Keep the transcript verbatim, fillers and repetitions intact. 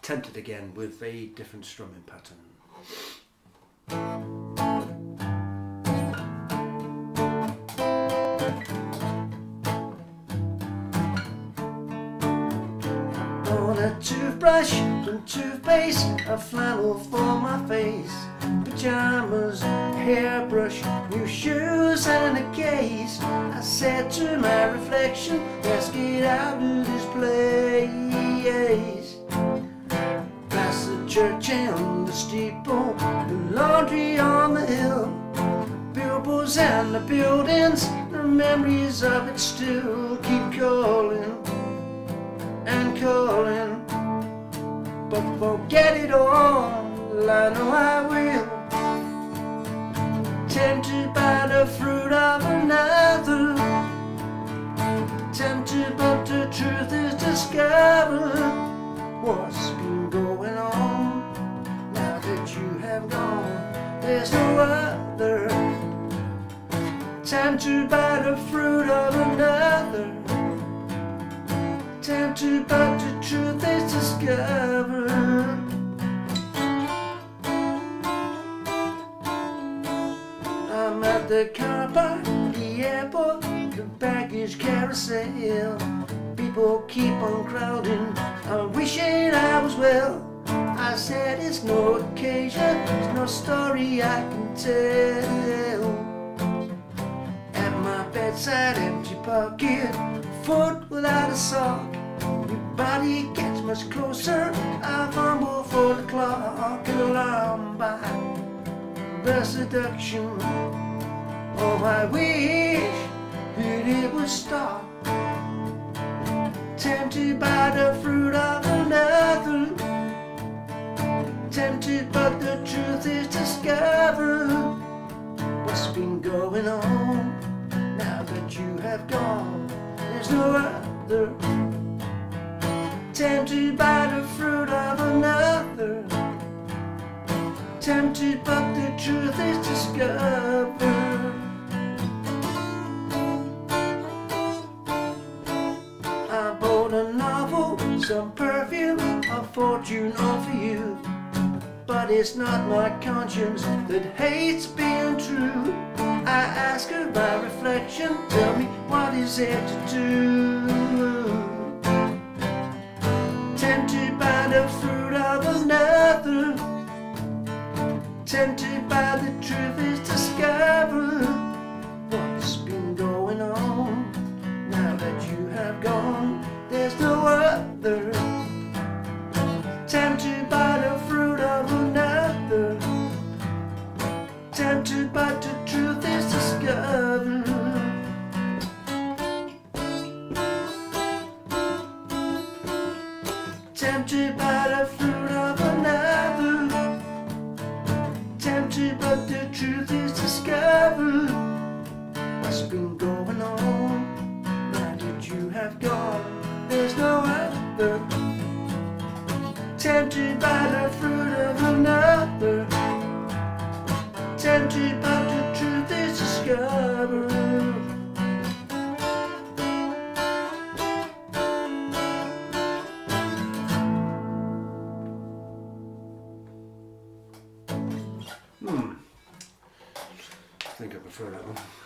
Tempted again with a different strumming pattern. On a toothbrush and toothpaste, a flannel for my face, pajamas, hairbrush, new shoes and a case. I said to my reflection, let's get out of this place. Past the church and the steeple, the laundry on the hill, billboards and the buildings, the memories of it still keep calling and calling. But forget it all, I know I will. Tempted by the fruit of another, tempted but the truth is discovered. What's been going on now that you have gone? There's no other. Tempted by the fruit of another, tempted but the truth is discovered. I'm at the car park, the airport, the baggage carousel. People keep on crowding, I'm wishing I was well. I said it's no occasion, it's no story I can tell. At my bedside, empty pocket, foot without a sock. Your body gets much closer, I fumble for the clock, and alarmed by the seduction. Oh, I wish that it would stop. Tempted by the fruit of another, tempted but the truth is discovered. What's been going on now that you have gone? There's no other. Tempted by the fruit of another, tempted but the truth is discovered. I bought a novel, some perfume, a fortune all for you. But it's not my conscience that hates being true. I ask her by reflection, tell me what is there to do. Tempted by the fruit of another, tempted by the truth is discovered. What's been going on now that you have gone? There's no other. Tempted by the fruit of another, tempted but the truth is discovered. Tempted by the fruit of another, tempted but the truth is discovered. What's been going on now that you have gone? There's no other. Tempted by the fruit of another, tempted but the truth is discovered. Hmm. I think I prefer that one.